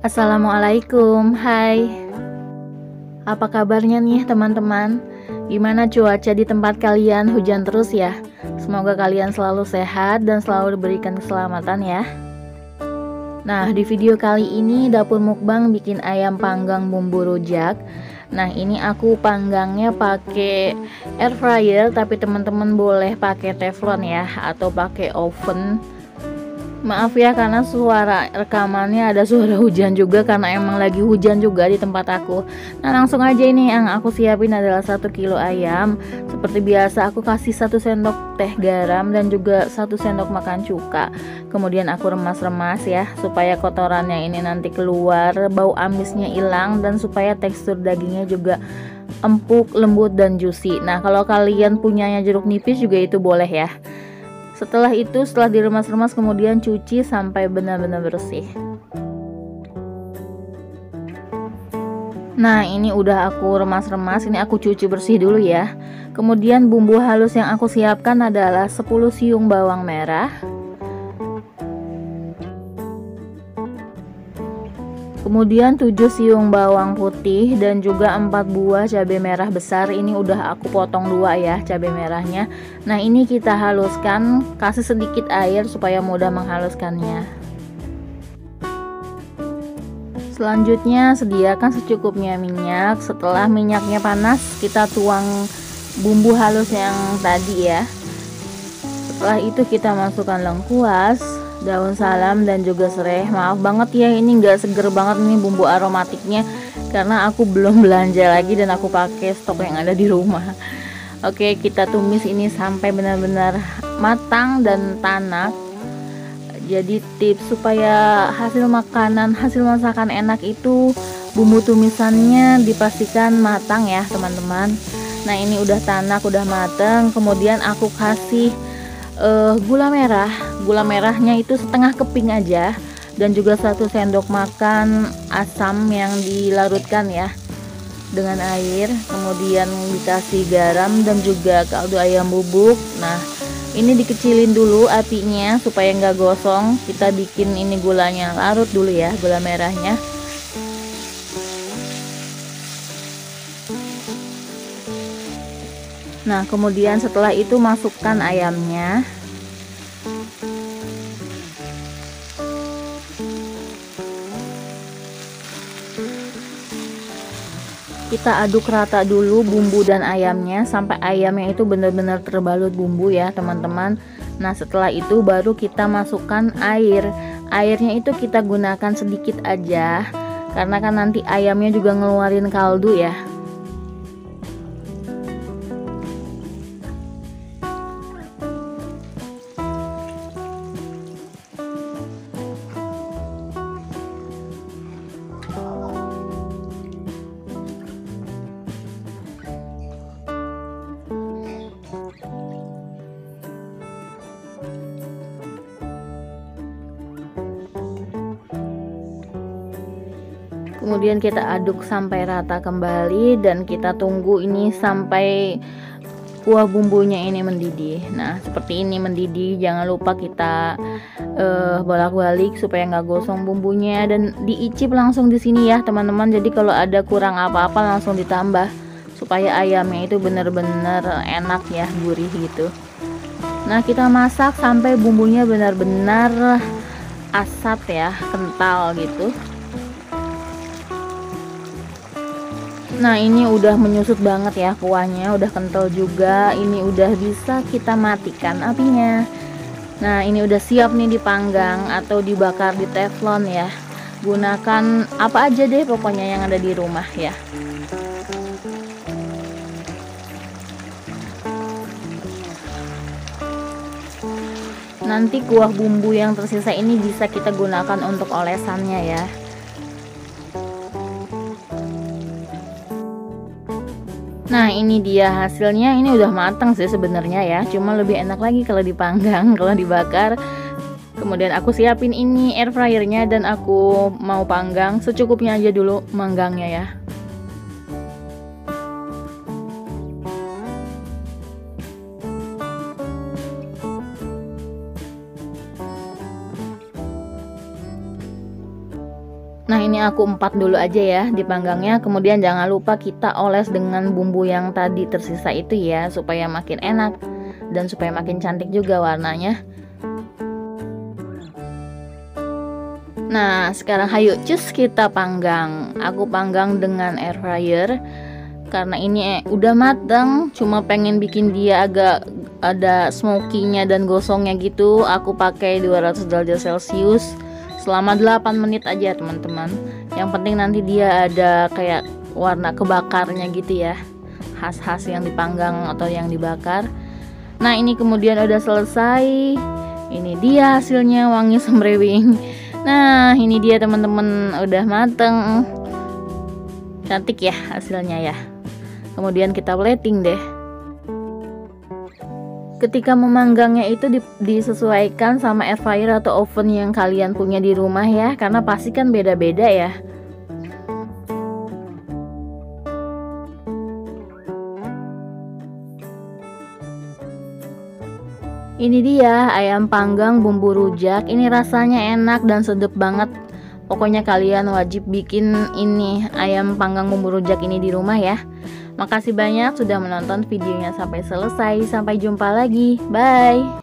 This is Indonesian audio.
Assalamualaikum, hai. Apa kabarnya nih teman-teman? Gimana cuaca di tempat kalian? Hujan terus ya? Semoga kalian selalu sehat dan selalu diberikan keselamatan ya. Nah, di video kali ini dapur mukbang bikin ayam panggang bumbu rujak. Nah, ini aku panggangnya pakai air fryer, tapi teman-teman boleh pakai teflon ya atau pakai oven. Maaf ya karena suara rekamannya ada suara hujan juga karena emang lagi hujan juga di tempat aku. Nah, langsung aja ini yang aku siapin adalah 1 kilo ayam. Seperti biasa aku kasih 1 sendok teh garam dan juga 1 sendok makan cuka. Kemudian aku remas-remas ya supaya kotorannya ini nanti keluar, bau amisnya hilang dan supaya tekstur dagingnya juga empuk, lembut dan juicy. Nah, kalau kalian punyanya jeruk nipis juga itu boleh ya. Setelah itu, setelah diremas-remas kemudian cuci sampai benar-benar bersih. Nah, ini udah aku remas-remas, ini aku cuci bersih dulu ya. Kemudian bumbu halus yang aku siapkan adalah 10 siung bawang merah. Kemudian 7 siung bawang putih dan juga 4 buah cabai merah besar. Ini udah aku potong 2 ya cabai merahnya. Nah, ini kita haluskan, kasih sedikit air supaya mudah menghaluskannya. Selanjutnya sediakan secukupnya minyak. Setelah minyaknya panas, kita tuang bumbu halus yang tadi ya. Setelah itu kita masukkan lengkuas, daun salam dan juga serai. Maaf banget ya ini nggak seger banget nih bumbu aromatiknya karena aku belum belanja lagi dan aku pakai stok yang ada di rumah. Oke, kita tumis ini sampai benar-benar matang dan tanak. Jadi tips supaya hasil masakan enak itu bumbu tumisannya dipastikan matang ya teman-teman. Nah, ini udah tanak, udah matang. Kemudian aku kasih gula merah. Gula merahnya itu setengah keping aja dan juga 1 sendok makan asam yang dilarutkan ya dengan air. Kemudian dikasih garam dan juga kaldu ayam bubuk. Nah, ini dikecilin dulu apinya supaya nggak gosong. Kita bikin ini gulanya larut dulu ya, gula merahnya. Nah, kemudian setelah itu masukkan ayamnya. Kita aduk rata dulu bumbu dan ayamnya sampai ayamnya itu benar-benar terbalut bumbu ya teman-teman. Nah, setelah itu baru kita masukkan air. Airnya itu kita gunakan sedikit aja karena kan nanti ayamnya juga ngeluarin kaldu ya. Kemudian kita aduk sampai rata kembali dan kita tunggu ini sampai kuah bumbunya ini mendidih. Nah, seperti ini mendidih. Jangan lupa kita bolak-balik supaya nggak gosong bumbunya dan diicip langsung di sini ya teman-teman. Jadi kalau ada kurang apa-apa langsung ditambah supaya ayamnya itu benar-benar enak ya, gurih gitu. Nah, kita masak sampai bumbunya benar-benar asat ya, kental gitu. Nah, ini udah menyusut banget ya kuahnya, udah kental juga. Ini udah bisa kita matikan apinya. Nah, ini udah siap nih dipanggang atau dibakar di teflon ya. Gunakan apa aja deh pokoknya yang ada di rumah ya. Nanti kuah bumbu yang tersisa ini bisa kita gunakan untuk olesannya ya. Nah, ini dia hasilnya. Ini udah matang sih sebenarnya ya, cuma lebih enak lagi kalau dipanggang, kalau dibakar. Kemudian aku siapin ini air fryernya dan aku mau panggang secukupnya aja dulu manggangnya ya. Nah, ini aku empat dulu aja ya dipanggangnya. Kemudian jangan lupa kita oles dengan bumbu yang tadi tersisa itu ya, supaya makin enak dan supaya makin cantik juga warnanya. Nah, sekarang hayu cus kita panggang. Aku panggang dengan air fryer karena ini udah matang, cuma pengen bikin dia agak ada smoky-nya dan gosongnya gitu. Aku pakai 200 derajat Celcius selama 8 menit aja teman-teman. Yang penting nanti dia ada kayak warna kebakarnya gitu ya, khas-khas yang dipanggang atau yang dibakar. Nah, ini kemudian udah selesai. Ini dia hasilnya, wangi semrewing. Nah, ini dia teman-teman, udah mateng. Cantik ya hasilnya ya. Kemudian kita plating deh. Ketika memanggangnya itu disesuaikan sama air fryer atau oven yang kalian punya di rumah ya, karena pasti kan beda-beda ya. Ini dia ayam panggang bumbu rujak. Ini rasanya enak dan sedap banget. Pokoknya kalian wajib bikin ini ayam panggang bumbu rujak ini di rumah ya. Makasih banyak sudah menonton videonya sampai selesai. Sampai jumpa lagi. Bye.